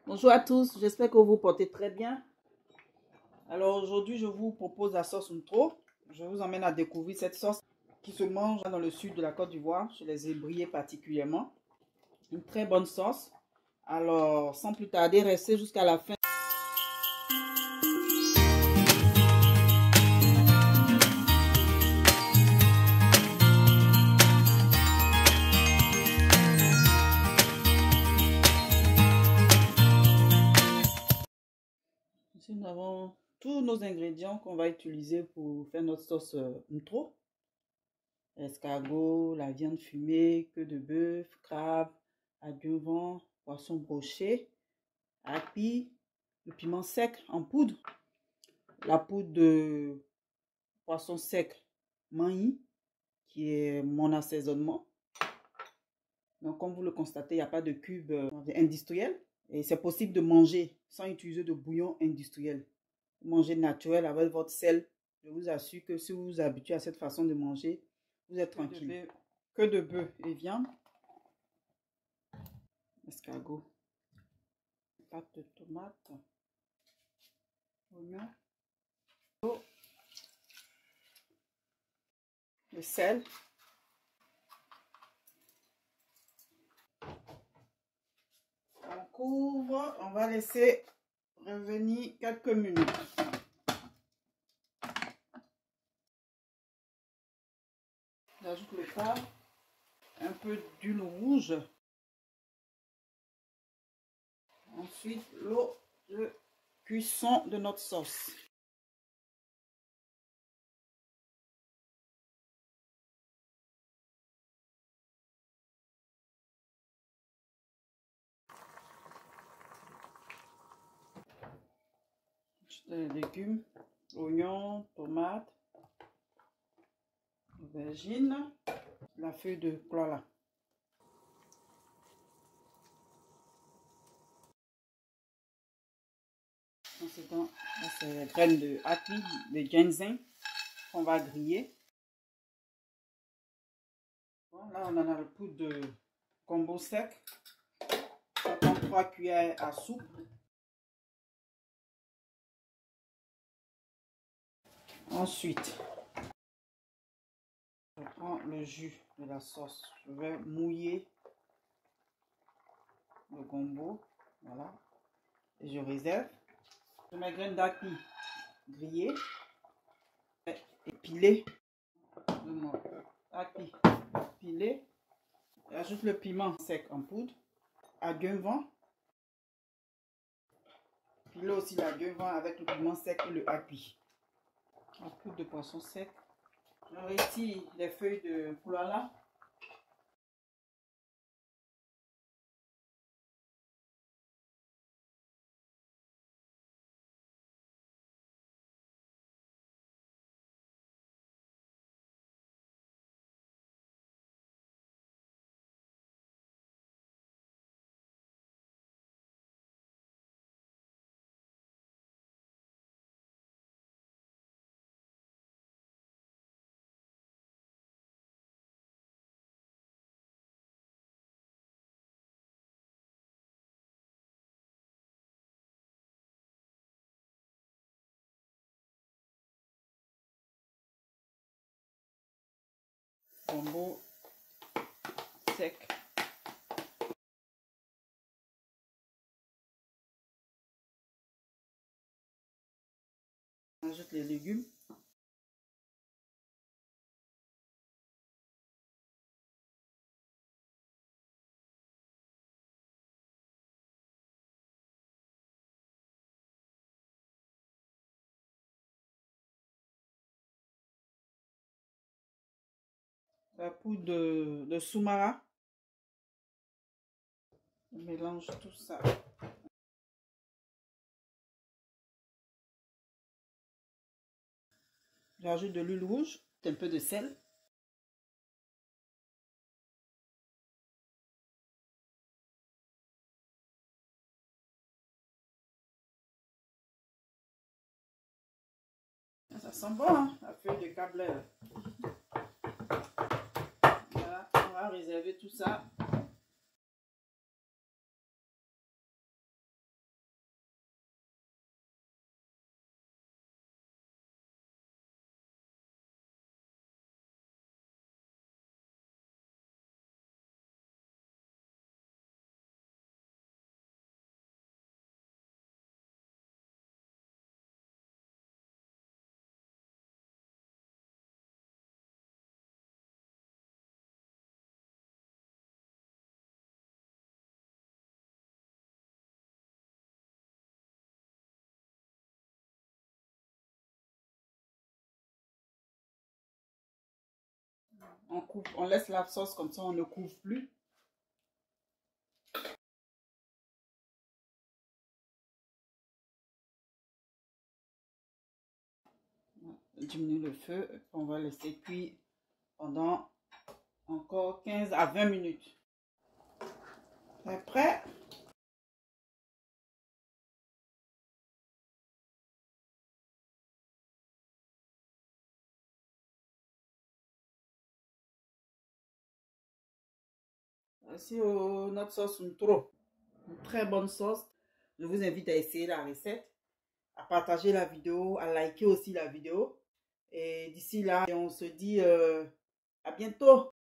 Bonjour à tous, j'espère que vous vous portez très bien. Alors aujourd'hui, je vous propose la sauce Ntro. Je vous emmène à découvrir cette sauce qui se mange dans le sud de la Côte d'Ivoire, chez les Hébriers particulièrement. Une très bonne sauce. Alors, sans plus tarder, restez jusqu'à la fin. Ici, nous avons tous nos ingrédients qu'on va utiliser pour faire notre sauce Ntro. Escargot, la viande fumée, queue de bœuf, crabe, agneau, poisson broché, api, le piment sec en poudre, la poudre de poisson sec maï, qui est mon assaisonnement. Donc, comme vous le constatez, il n'y a pas de cube industriel. Et c'est possible de manger sans utiliser de bouillon industriel. Manger naturel avec votre sel. Je vous assure que si vous vous habituez à cette façon de manger, vous êtes tranquille. Que de bœuf et viande. Escargot. Pâte de tomate. Oignon. Le sel. On couvre, on va laisser revenir quelques minutes. J'ajoute le poivre, un peu d'huile rouge. Ensuite, l'eau de cuisson de notre sauce. Les légumes, oignons, tomates, aubergines, la feuille de koala. Ensuite, c'est les graines de api, de ginseng qu'on va griller. Bon, là, on en a le poudre de gombo sec. Ça prend 3 cuillères à soupe. Ensuite, je prends le jus de la sauce. Je vais mouiller le gombo. Voilà. Et je réserve. Je mets graines d'api grillées et pilées. Api pilé. J'ajoute le piment sec en poudre. Agneau. Pilé aussi l'agneau avec le piment sec et le api. En poudre de poisson sec. Je retire les feuilles de koala. Gombo sec. J'ajoute les légumes. La poudre de soumara. Je mélange tout ça. J'ajoute de l'huile rouge, un peu de sel. Ça sent bon, hein, la feuille de câble. Voilà, on va réserver tout ça. on laisse la sauce comme ça, on ne couvre plus. Diminuer le feu, on va laisser cuire pendant encore 15 à 20 minutes. C'est prêt. Voici notre sauce trop. Une très bonne sauce. Je vous invite à essayer la recette, à partager la vidéo, à liker aussi la vidéo. Et d'ici là, on se dit à bientôt.